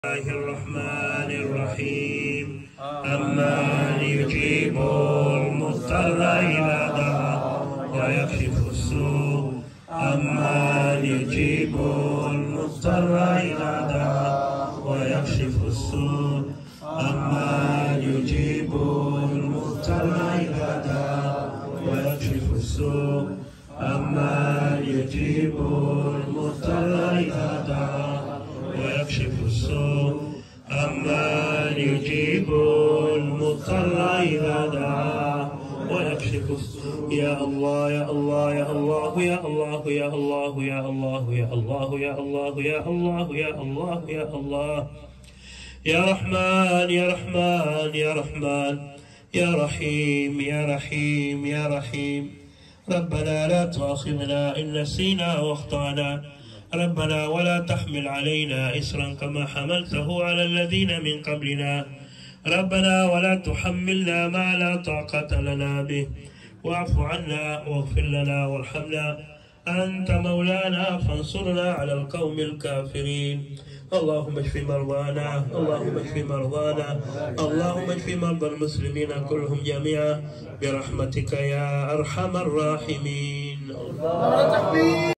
الله الرحمن الرحيم أمن يجيب المضطر إذا دعاه ويكشف السوء أمن يجيب المضطر إذا دعاه ويكشف السوء أمن يجيب المضطر إذا دعاه ويكشف السوء أمن يجيب المضطر إذا دعاه ويكشف السوء أمن يجيب المضطر إذا دعاه ويكشف السوء يا الله يا الله يا الله يا الله يا الله يا الله يا الله يا الله يا الله يا الله يا الله يا رحمن يا رحمن يا رحمن يا رحيم يا رحيم يا رحيم ربنا لا تؤاخذنا إن نسينا واخطأنا ربنا ولا تحمل علينا إسرا كما حملته على الذين من قبلنا ربنا ولا تحملنا ما لا طاقة لنا به واعف عنا واغفر لنا وارحمنا أنت مولانا فانصرنا على القوم الكافرين اللهم اشف مرضانا اللهم اشف مرضانا اللهم اشف مرضى المسلمين كلهم جميعا برحمتك يا أرحم الراحمين.